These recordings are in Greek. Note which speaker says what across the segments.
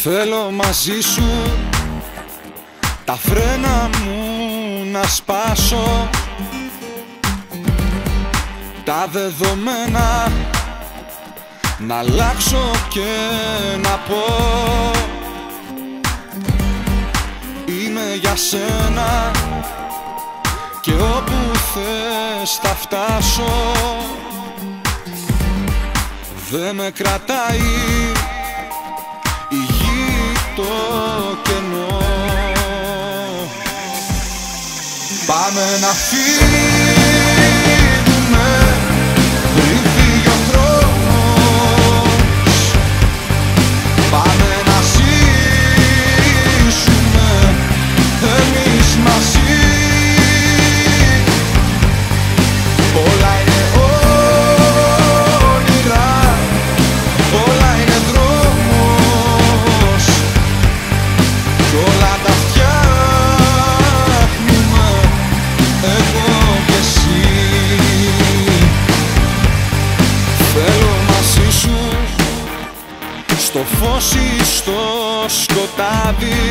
Speaker 1: Θέλω μαζί σου τα φρένα μου να σπάσω, τα δεδομένα να αλλάξω και να πω είμαι για σένα και όπου θες θα φτάσω. Δε με κρατάει η γη το κενό. Πάμε να φύγουμε πριν φύγει ο χρόνος. Πάμε να ζήσουμε εμείς μαζί. Όλα είναι όνειρα, όλα είναι δρόμος κι όλα τα φτιάχνουμε εγώ και εσύ. Θέλω μαζί σου στο φως ή στο σκοτάδι,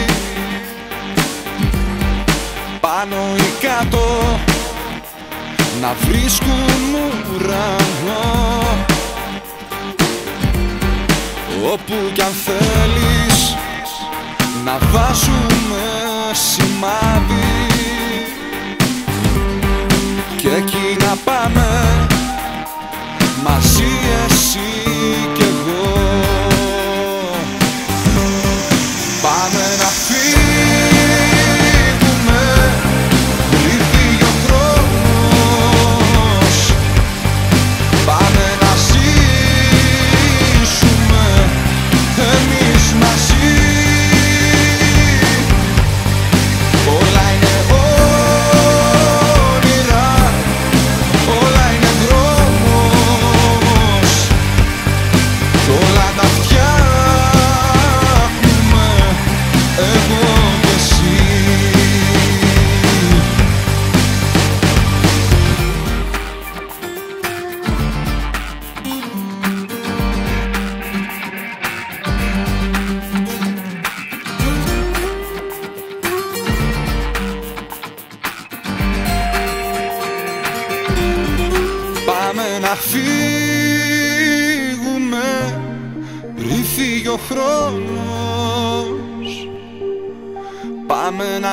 Speaker 1: πάνω ή κάτω να βρίσκουν ουρανό. Όπου κι αν θέλεις να βάζουμε σημάδι και εκεί να πάμε μαζί εσύ κι εγώ. Πάμε να φύγουμε πριν φύγει ο χρόνος. Πάμε να ζήσουμε εμείς μαζί. Όλα είναι όνειρα, όλα είναι δρόμος κι όλα τα φτιάχνουμε εγώ και εσύ. Πάμε να φύγουμε πριν φύγει ο χρόνος. Πάμε να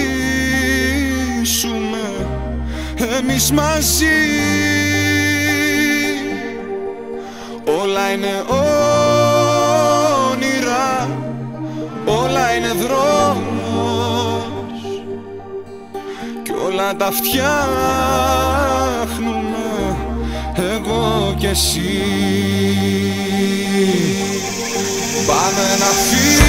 Speaker 1: ζήσουμε εμείς μαζί. Όλα είναι όνειρα, όλα είναι δρόμος κι όλα τα φτιάχνουμε εγώ κι εσύ. Πάμε να φύγουμε